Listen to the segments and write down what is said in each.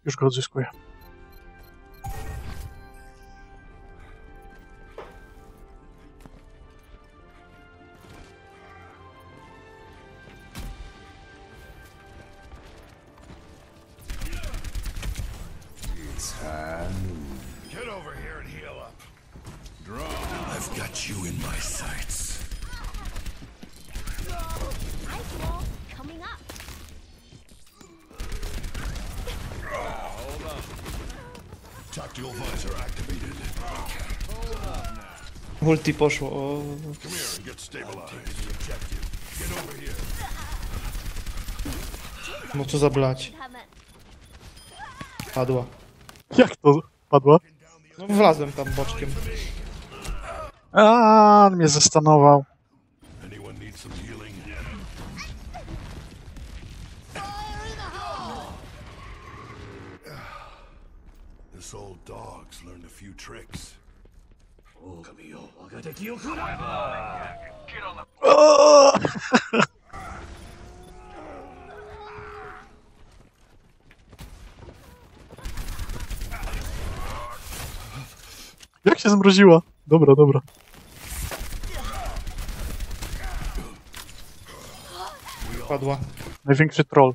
Już go odzyskuję. Get over here and heal up. I've got you in my sights. Ice wall coming up. Hold on. Tactical visor activated. Ulti poszło, o... Come here and get stabilized. The objective. Get over here. No co za blać. Padła. Jak to padła? No wlazłem tam boczkiem. A, mnie zastanował. Anyone need some healing? This old dog's learned a few tricks. O! Jak się zmroziła? Dobra, dobra. Padła. Największy troll.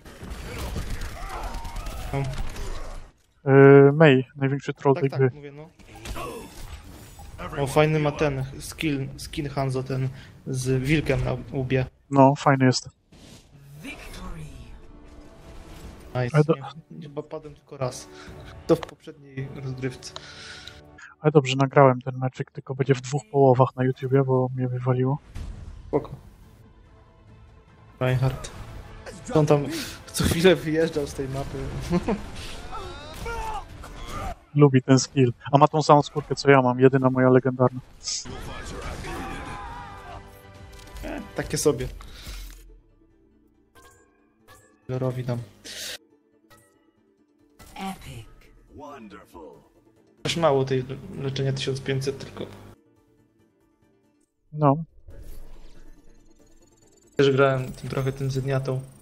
No. Mei, największy troll tej Tak, gry. tak, mówię, no. O, fajny ma ten skin Hanzo, ten z wilkiem na łbie. No, fajny jest. Nice. Ale to- Nie, chyba padłem tylko raz. To w poprzedniej rozgrywce. Ale dobrze, nagrałem ten meczyk, tylko będzie w 2 połowach na YouTubie, bo mnie wywaliło. Spoko. Reinhardt. On tam co chwilę wyjeżdżał z tej mapy. Lubi ten skill. A ma tą samą skórkę, co ja mam. Jedyna moja legendarna. Takie sobie. Lorowi dam. Epic. Wonderful. Aż mało tej leczenia 1500 tylko. No. Też grałem tym trochę tym Zedniatą.